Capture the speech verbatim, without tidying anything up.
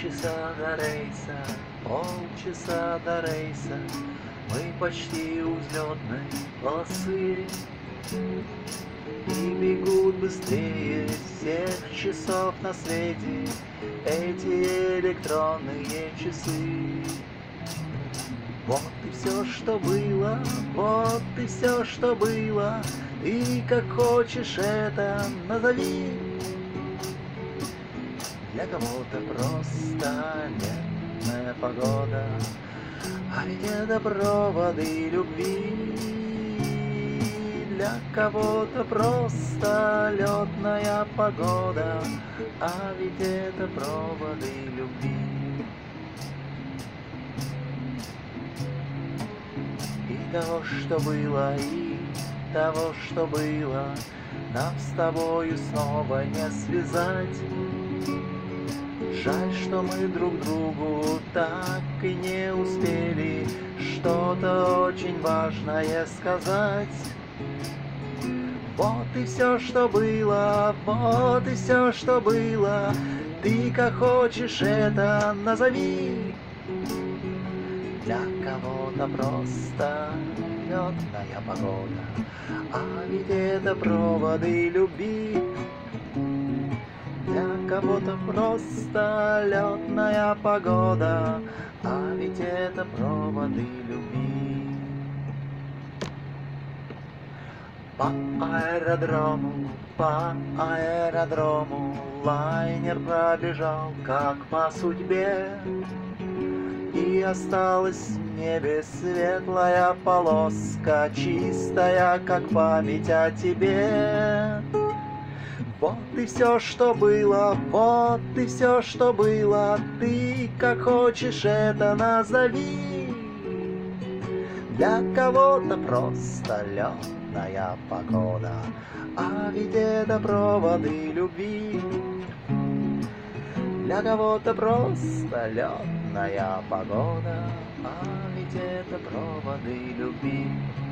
Полчаса до рейса, полчаса до рейса, мы почти у взлетной полосы. И бегут быстрее всех часов на свете эти электронные часы. Вот и все, что было, вот и все, что было, и как хочешь это назови. Для кого-то просто летная погода, а ведь это проводы любви. Для кого-то просто летная погода, а ведь это проводы любви. И того, что было, и того, что было, нам с тобою снова не связать. Жаль, что мы друг другу так и не успели что-то очень важное сказать. Вот и все, что было, вот и все, что было, ты как хочешь это назови. Для кого-то просто летная погода, а ведь это проводы любви. Для кого-то просто летная погода, а ведь это проводы любви. По аэродрому, по аэродрому лайнер пробежал, как по судьбе. И осталась в небе светлая полоска, чистая, как память о тебе. Вот и все, что было, вот и все, что было, ты как хочешь это назови. Для кого-то просто летная погода, а ведь это проводы любви. Для кого-то просто летная погода, а ведь это проводы любви.